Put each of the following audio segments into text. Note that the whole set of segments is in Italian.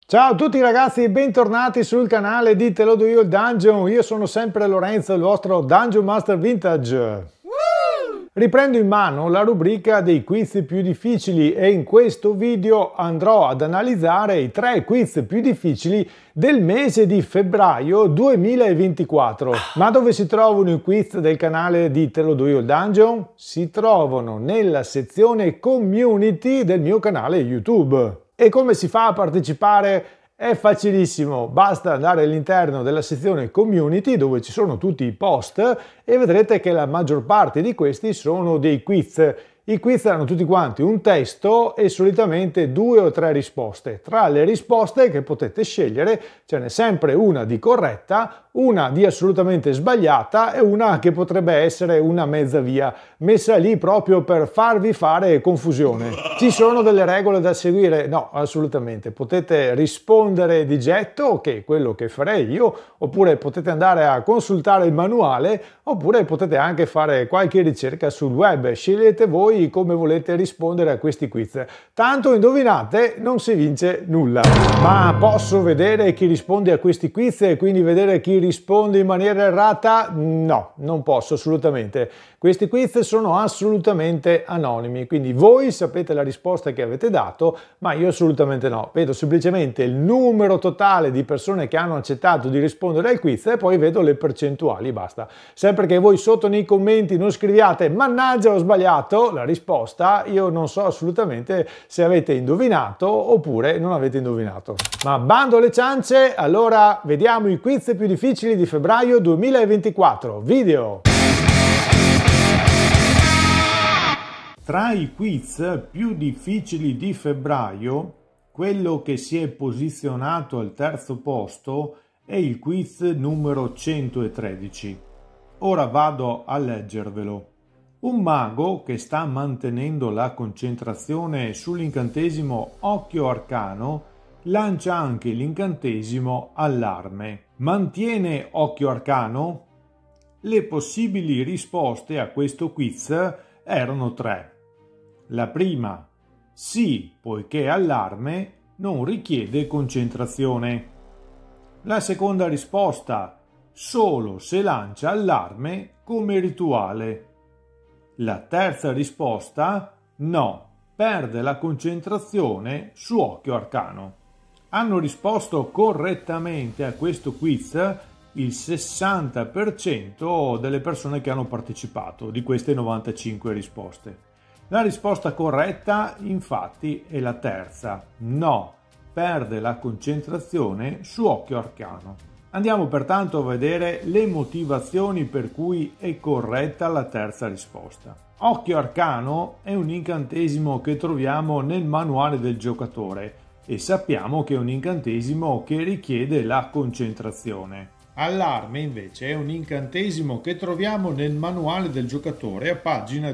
Ciao a tutti ragazzi e bentornati sul canale di Te lo do io il Dungeon. Io sono sempre Lorenzo, il vostro Dungeon Master Vintage. Riprendo in mano la rubrica dei quiz più difficili e in questo video andrò ad analizzare i 3 quiz più difficili del mese di febbraio 2024. Ma dove si trovano i quiz del canale di Te lo do io il Dungeon? Si trovano nella sezione community del mio canale YouTube. E come si fa a partecipare? È facilissimo, basta andare all'interno della sezione community dove ci sono tutti i post e vedrete che la maggior parte di questi sono dei quiz. I quiz hanno tutti quanti un testo e solitamente 2 o 3 risposte. Tra le risposte che potete scegliere ce n'è sempre una di corretta, una di assolutamente sbagliata e una che potrebbe essere una mezza via, messa lì proprio per farvi fare confusione. Ci sono delle regole da seguire? No, assolutamente. Potete rispondere di getto, che è quello che farei io, oppure potete andare a consultare il manuale, oppure potete anche fare qualche ricerca sul web. Scegliete voi come volete rispondere a questi quiz. Tanto indovinate, non si vince nulla. Ma posso vedere chi risponde a questi quiz e quindi vedere chi risponde in maniera errata? No, non posso assolutamente. Questi quiz sono assolutamente anonimi, quindi voi sapete la risposta che avete dato, ma io assolutamente no. Vedo semplicemente il numero totale di persone che hanno accettato di rispondere al quiz e poi vedo le percentuali, basta. Sempre che voi sotto nei commenti non scriviate "mannaggia, ho sbagliato", la risposta, io non so assolutamente se avete indovinato oppure non avete indovinato. Ma bando alle ciance, allora vediamo i quiz più difficili di febbraio 2024. Video! Tra i quiz più difficili di febbraio, quello che si è posizionato al terzo posto è il quiz numero 113. Ora vado a leggervelo. Un mago che sta mantenendo la concentrazione sull'incantesimo Occhio Arcano lancia anche l'incantesimo Allarme. Mantiene Occhio Arcano? Le possibili risposte a questo quiz erano 3. La prima, sì, poiché Allarme non richiede concentrazione. La seconda risposta, solo se lancia Allarme come rituale. La terza risposta, no, perde la concentrazione su Occhio Arcano. Hanno risposto correttamente a questo quiz il 60% delle persone che hanno partecipato di queste 95 risposte. La risposta corretta, infatti, è la terza, no, perde la concentrazione su Occhio Arcano. Andiamo pertanto a vedere le motivazioni per cui è corretta la terza risposta. Occhio Arcano è un incantesimo che troviamo nel manuale del giocatore e sappiamo che è un incantesimo che richiede la concentrazione. Allarme invece è un incantesimo che troviamo nel manuale del giocatore a pagina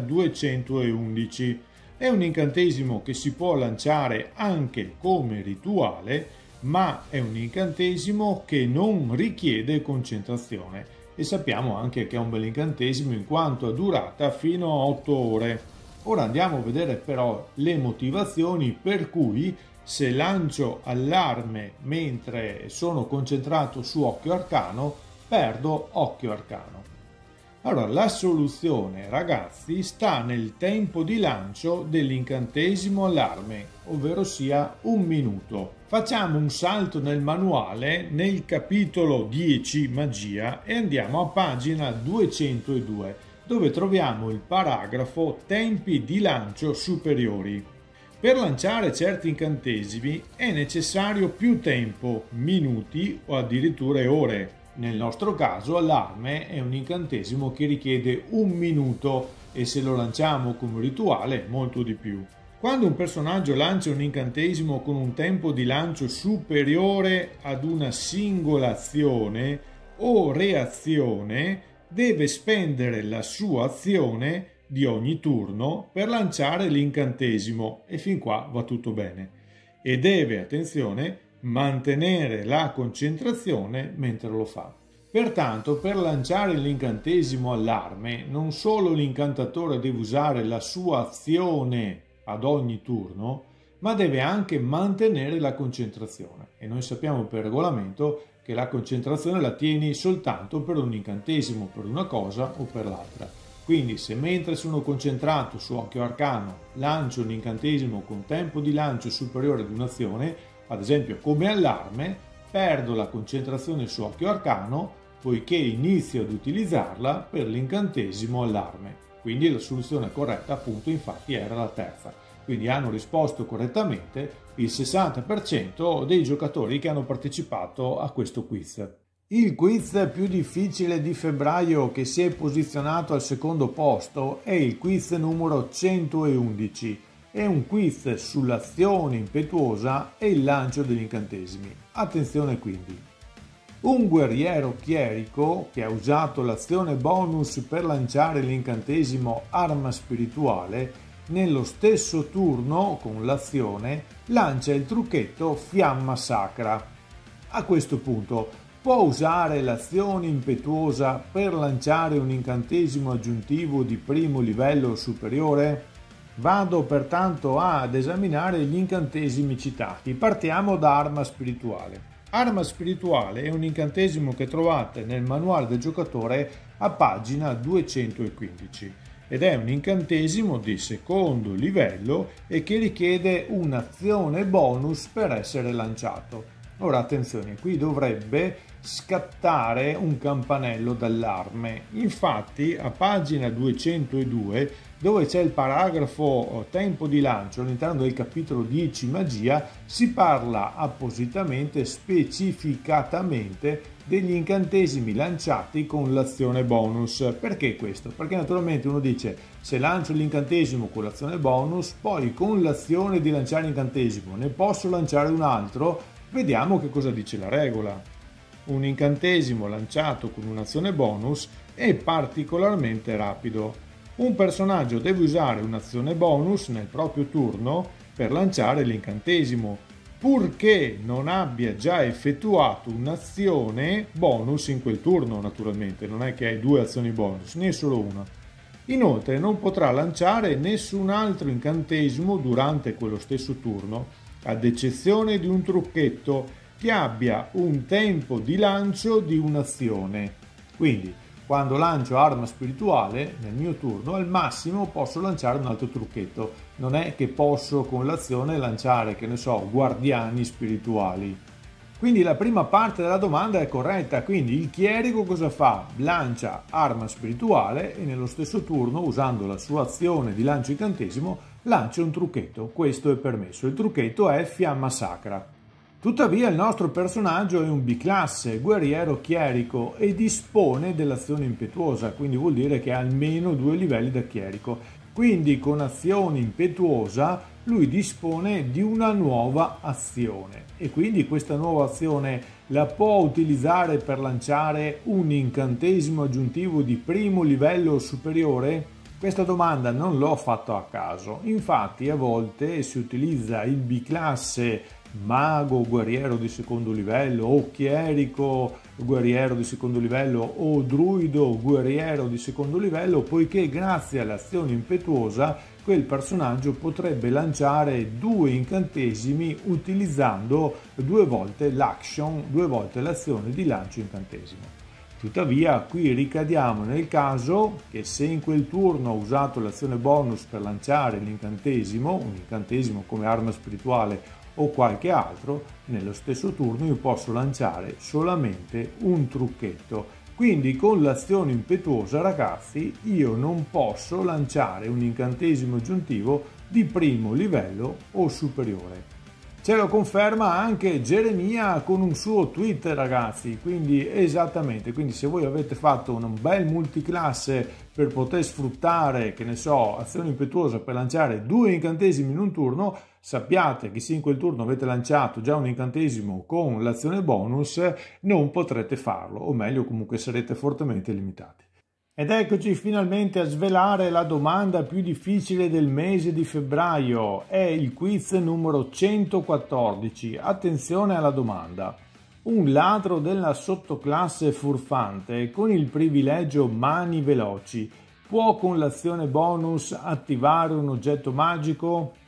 211. È un incantesimo che si può lanciare anche come rituale, ma è un incantesimo che non richiede concentrazione e sappiamo anche che è un bel incantesimo in quanto ha durata fino a 8 ore. Ora andiamo a vedere però le motivazioni per cui se lancio Allarme mentre sono concentrato su Occhio Arcano, perdo Occhio Arcano. Allora, la soluzione, ragazzi, sta nel tempo di lancio dell'incantesimo Allarme, ovvero sia 1 minuto. Facciamo un salto nel manuale, nel capitolo 10 Magia, e andiamo a pagina 202, dove troviamo il paragrafo Tempi di lancio superiori. Per lanciare certi incantesimi è necessario più tempo, minuti o addirittura ore. Nel nostro caso Allarme è un incantesimo che richiede 1 minuto e se lo lanciamo come rituale molto di più. Quando un personaggio lancia un incantesimo con un tempo di lancio superiore ad una singola azione o reazione, deve spendere la sua azione di ogni turno per lanciare l'incantesimo e fin qua va tutto bene. E deve, attenzione, mantenere la concentrazione mentre lo fa. Pertanto, per lanciare l'incantesimo Allarme, non solo l'incantatore deve usare la sua azione ad ogni turno, ma deve anche mantenere la concentrazione e noi sappiamo per regolamento che la concentrazione la tieni soltanto per un incantesimo, per una cosa o per l'altra. Quindi se mentre sono concentrato su Occhio Arcano lancio un incantesimo con tempo di lancio superiore ad un'azione, ad esempio come allarme, perdo la concentrazione su Occhio Arcano poiché inizio ad utilizzarla per l'incantesimo allarme. Quindi la soluzione corretta appunto infatti era la terza. Quindi hanno risposto correttamente il 60% dei giocatori che hanno partecipato a questo quiz. Il quiz più difficile di febbraio che si è posizionato al secondo posto è il quiz numero 111. È un quiz sull'azione impetuosa e il lancio degli incantesimi. Attenzione quindi. Un guerriero chierico che ha usato l'azione bonus per lanciare l'incantesimo Arma Spirituale nello stesso turno con l'azione lancia il trucchetto Fiamma Sacra. A questo punto può usare l'azione impetuosa per lanciare un incantesimo aggiuntivo di primo livello o superiore? Vado pertanto ad esaminare gli incantesimi citati. Partiamo da Arma Spirituale. Arma Spirituale è un incantesimo che trovate nel manuale del giocatore a pagina 215 ed è un incantesimo di secondo livello e che richiede un'azione bonus per essere lanciato. Ora attenzione, qui dovrebbe scattare un campanello d'allarme. Infatti a pagina 202, dove c'è il paragrafo tempo di lancio all'interno del capitolo 10 magia, si parla appositamente, specificatamente degli incantesimi lanciati con l'azione bonus. Perché questo? Perché naturalmente uno dice se lancio l'incantesimo con l'azione bonus, poi con l'azione di lanciare l'incantesimo ne posso lanciare un altro. Vediamo che cosa dice la regola. Un incantesimo lanciato con un'azione bonus è particolarmente rapido. Un personaggio deve usare un'azione bonus nel proprio turno per lanciare l'incantesimo, purché non abbia già effettuato un'azione bonus in quel turno, naturalmente, non è che hai due azioni bonus, ne è solo una. Inoltre non potrà lanciare nessun altro incantesimo durante quello stesso turno, ad eccezione di un trucchetto che abbia un tempo di lancio di un'azione. Quindi, quando lancio Arma Spirituale, nel mio turno, al massimo posso lanciare un altro trucchetto. Non è che posso con l'azione lanciare, che ne so, Guardiani Spirituali. Quindi la prima parte della domanda è corretta, quindi il chierico cosa fa? Lancia Arma Spirituale e nello stesso turno, usando la sua azione di lancio incantesimo, lancia un trucchetto. Questo è permesso. Il trucchetto è Fiamma Sacra. Tuttavia il nostro personaggio è un biclasse, guerriero chierico e dispone dell'azione impetuosa, quindi vuol dire che ha almeno 2 livelli da chierico. Quindi con azione impetuosa lui dispone di una nuova azione e quindi questa nuova azione la può utilizzare per lanciare un incantesimo aggiuntivo di primo livello o superiore? Questa domanda non l'ho fatta a caso, infatti a volte si utilizza il biclasse mago guerriero di secondo livello o chierico guerriero di secondo livello o druido guerriero di secondo livello, poiché grazie all'azione impetuosa quel personaggio potrebbe lanciare 2 incantesimi utilizzando 2 volte l'action, 2 volte l'azione di lancio incantesimo. Tuttavia qui ricadiamo nel caso che se in quel turno ho usato l'azione bonus per lanciare l'incantesimo, un incantesimo come arma spirituale o qualche altro, nello stesso turno io posso lanciare solamente un trucchetto. Quindi con l'azione impetuosa, ragazzi, io non posso lanciare un incantesimo aggiuntivo di primo livello o superiore. Ce lo conferma anche Geremia con un suo tweet, ragazzi, quindi esattamente, quindi se voi avete fatto un bel multiclasse per poter sfruttare, che ne so, azione impetuosa per lanciare 2 incantesimi in un turno, sappiate che se in quel turno avete lanciato già un incantesimo con l'azione bonus, non potrete farlo, o meglio comunque sarete fortemente limitati. Ed eccoci finalmente a svelare la domanda più difficile del mese di febbraio. È il quiz numero 114. Attenzione alla domanda. Un ladro della sottoclasse furfante con il privilegio mani veloci può con l'azione bonus attivare un oggetto magico?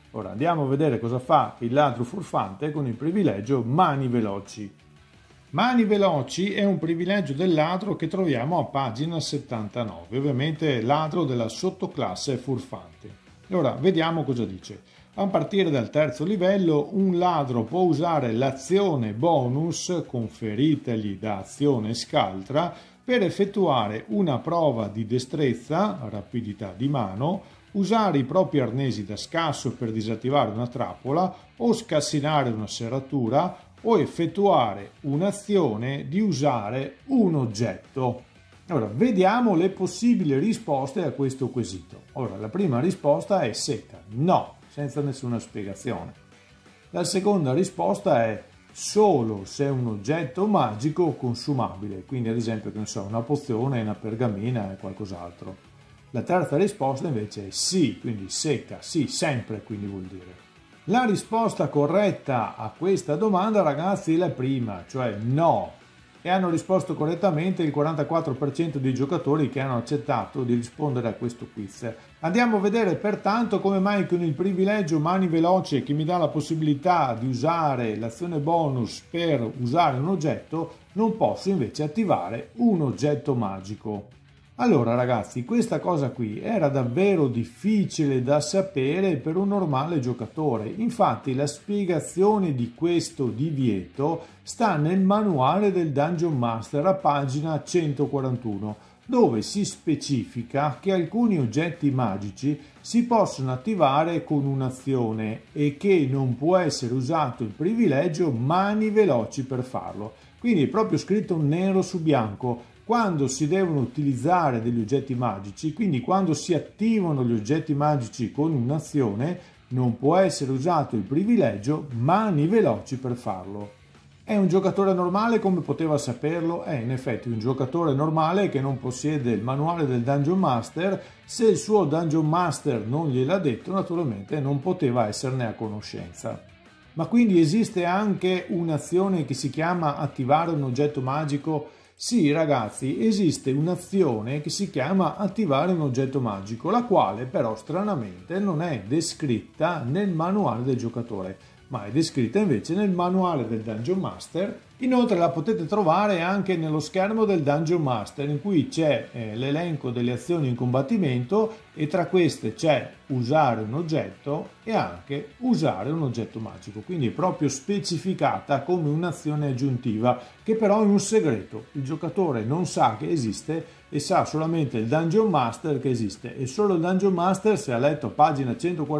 Ora andiamo a vedere cosa fa il ladro furfante con il privilegio Mani Veloci. Mani Veloci è un privilegio del ladro che troviamo a pagina 79, ovviamente ladro della sottoclasse furfante. Ora vediamo cosa dice. A partire dal terzo livello un ladro può usare l'azione bonus conferitegli da azione scaltra per effettuare una prova di destrezza, rapidità di mano, usare i propri arnesi da scasso per disattivare una trappola o scassinare una serratura o effettuare un'azione di usare un oggetto. Ora, vediamo le possibili risposte a questo quesito. Ora, la prima risposta è secca, no, senza nessuna spiegazione. La seconda risposta è solo se è un oggetto magico o consumabile, quindi ad esempio, che ne so, una pozione, una pergamena e qualcos'altro. La terza risposta invece è sì, quindi secca, sì, sempre, quindi vuol dire. La risposta corretta a questa domanda, ragazzi, è la prima, cioè no. E hanno risposto correttamente il 44% dei giocatori che hanno accettato di rispondere a questo quiz. Andiamo a vedere pertanto come mai con il privilegio Mani Veloci, che mi dà la possibilità di usare l'azione bonus per usare un oggetto, non posso invece attivare un oggetto magico. Allora ragazzi, questa cosa qui era davvero difficile da sapere per un normale giocatore. Infatti la spiegazione di questo divieto sta nel manuale del Dungeon Master a pagina 141, dove si specifica che alcuni oggetti magici si possono attivare con un'azione e che non può essere usato il privilegio Mani Veloci per farlo. Quindi è proprio scritto nero su bianco. Quando si devono utilizzare degli oggetti magici, quindi quando si attivano gli oggetti magici con un'azione, non può essere usato il privilegio Mani Veloci per farlo. È un giocatore normale come poteva saperlo? È in effetti un giocatore normale che non possiede il manuale del Dungeon Master. Se il suo Dungeon Master non gliel'ha detto, naturalmente non poteva esserne a conoscenza. Ma quindi esiste anche un'azione che si chiama attivare un oggetto magico? Sì ragazzi, esiste un'azione che si chiama attivare un oggetto magico, la quale però stranamente non è descritta nel manuale del giocatore, ma è descritta invece nel manuale del Dungeon Master. Inoltre la potete trovare anche nello schermo del Dungeon Master, in cui c'è l'elenco delle azioni in combattimento e tra queste c'è usare un oggetto e anche usare un oggetto magico, quindi è proprio specificata come un'azione aggiuntiva che però è un segreto. Il giocatore non sa che esiste e sa solamente il Dungeon Master che esiste, e solo il Dungeon Master, se ha letto pagina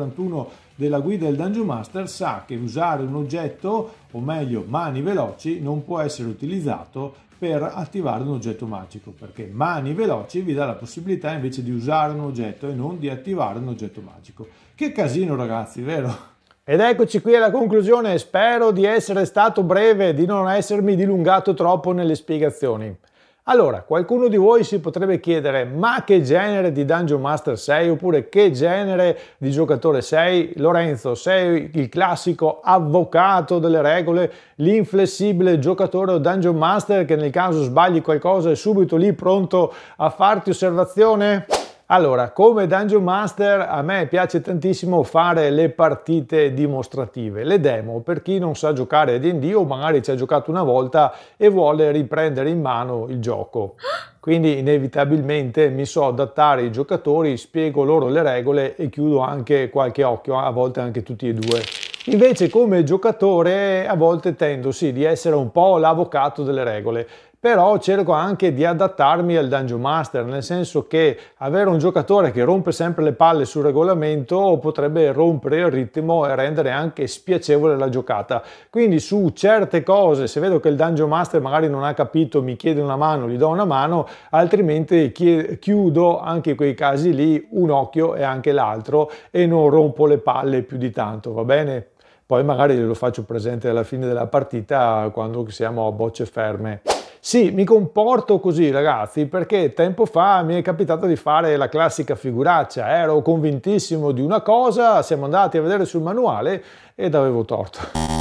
141 della guida del Dungeon Master, sa che usare un oggetto, o meglio Mani Veloci, non può essere utilizzato per attivare un oggetto magico, perché Mani Veloci vi dà la possibilità invece di usare un oggetto e non di attivare un oggetto magico. Che casino ragazzi, vero? Ed eccoci qui alla conclusione, spero di essere stato breve, di non essermi dilungato troppo nelle spiegazioni. Allora, qualcuno di voi si potrebbe chiedere: ma che genere di Dungeon Master sei? Oppure che genere di giocatore sei? Lorenzo, sei il classico avvocato delle regole, l'inflessibile giocatore o Dungeon Master che nel caso sbagli qualcosa è subito lì pronto a farti osservazione? Allora, come Dungeon Master a me piace tantissimo fare le partite dimostrative, le demo, per chi non sa giocare a D&D o magari ci ha giocato una volta e vuole riprendere in mano il gioco. Quindi inevitabilmente mi so adattare ai giocatori, spiego loro le regole e chiudo anche qualche occhio, a volte anche tutti e due. Invece come giocatore a volte tendo sì di essere un po' l'avvocato delle regole, però cerco anche di adattarmi al Dungeon Master, nel senso che avere un giocatore che rompe sempre le palle sul regolamento potrebbe rompere il ritmo e rendere anche spiacevole la giocata. Quindi su certe cose, se vedo che il Dungeon Master magari non ha capito, mi chiede una mano, gli do una mano, altrimenti chiudo anche in quei casi lì un occhio e anche l'altro e non rompo le palle più di tanto, va bene? Poi magari lo faccio presente alla fine della partita quando siamo a bocce ferme. Sì, mi comporto così ragazzi perché tempo fa mi è capitato di fare la classica figuraccia, ero convintissimo di una cosa, siamo andati a vedere sul manuale ed avevo torto.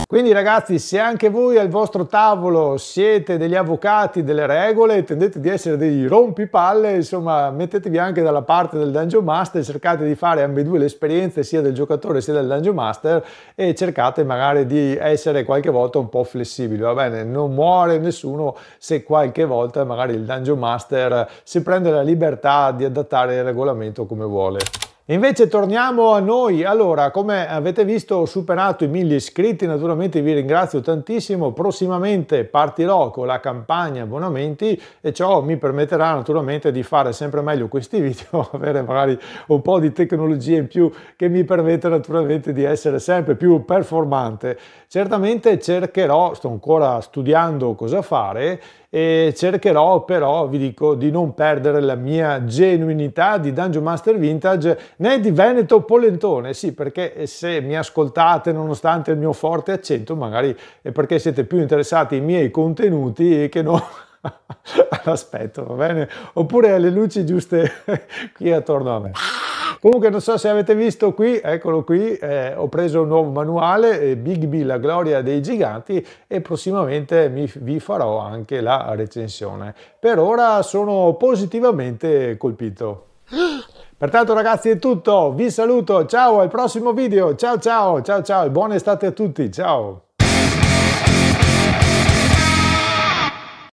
Quindi ragazzi, se anche voi al vostro tavolo siete degli avvocati delle regole, tendete di essere dei rompipalle, insomma mettetevi anche dalla parte del Dungeon Master, cercate di fare ambedue le esperienze sia del giocatore sia del Dungeon Master e cercate magari di essere qualche volta un po' flessibili, va bene? Non muore nessuno se qualche volta magari il Dungeon Master si prende la libertà di adattare il regolamento come vuole. Invece torniamo a noi. Allora, come avete visto, ho superato i 1000 iscritti, naturalmente vi ringrazio tantissimo. Prossimamente partirò con la campagna abbonamenti e ciò mi permetterà naturalmente di fare sempre meglio questi video, avere magari un po' di tecnologia in più che mi permette naturalmente di essere sempre più performante. Certamente cercherò, sto ancora studiando cosa fare, e cercherò però, vi dico, di non perdere la mia genuinità di Dungeon Master Vintage né di Veneto Polentone, sì, perché se mi ascoltate nonostante il mio forte accento magari è perché siete più interessati ai miei contenuti che non all'aspetto, va bene? Oppure alle luci giuste qui attorno a me. Comunque non so se avete visto qui, eccolo qui, ho preso un nuovo manuale, Bigby, la gloria dei giganti, e prossimamente vi farò anche la recensione. Per ora sono positivamente colpito. Pertanto ragazzi è tutto, vi saluto, ciao al prossimo video, ciao ciao, ciao ciao, e buona estate a tutti, ciao!